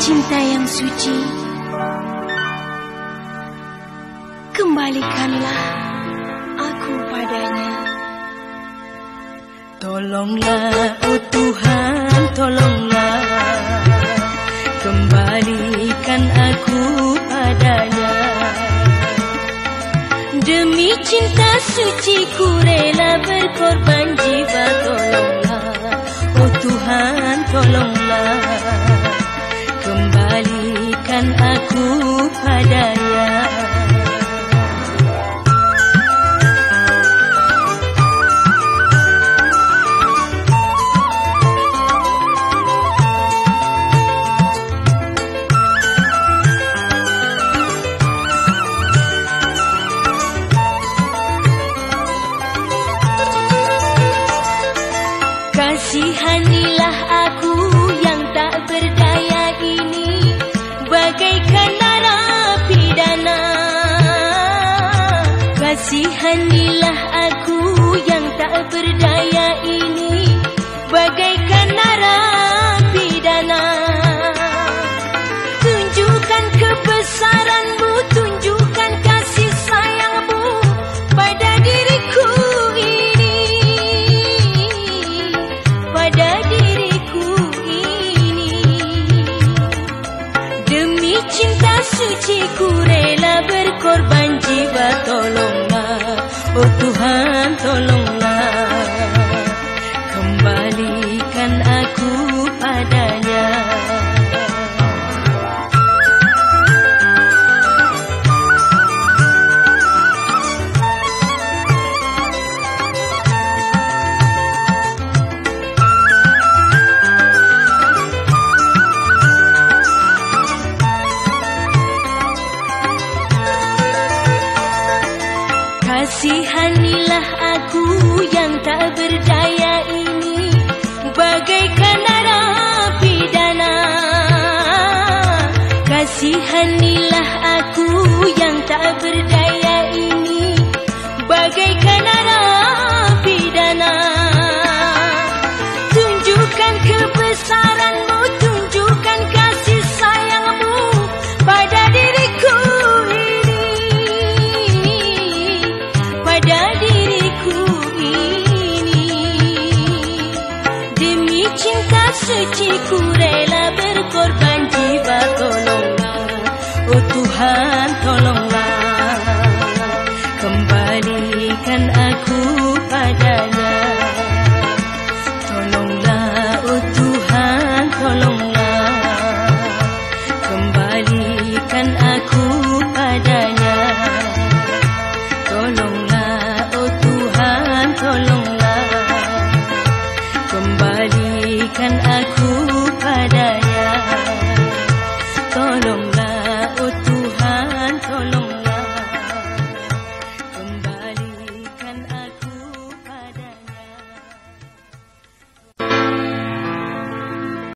cinta yang suci, kembalikanlah aku padanya. Tolonglah, oh Tuhan, tolonglah, kembalikan aku padanya. Demi cinta suci ku rela berkorban jiwa. Tolonglah, oh Tuhan, tolonglah, kembalikan aku padanya. Kasihanilah aku yang tak berdaya ini, bagaikan narapidana. Kasihanilah aku yang tak berdaya ini, bagaikan narapidana. Tunjukkan kebesaran-Mu, tunjukkan kasih sayang-Mu pada diriku ini, pada diriku ini. Demi cinta suci ku rela berkorban jiwa. Tolonglah, oh Tuhan, tolonglah, kembalikan aku padanya. Kasihanilah aku yang tak berdaya ini, bagaikan narapidana. Kasihanilah aku yang tak berdaya ini, bagaikan narapidana. Tunjukkan kebesaran-Mu, tunjukkan kasih sayang-Mu pada diriku ini, pada diriku ini. Demi cinta suci ku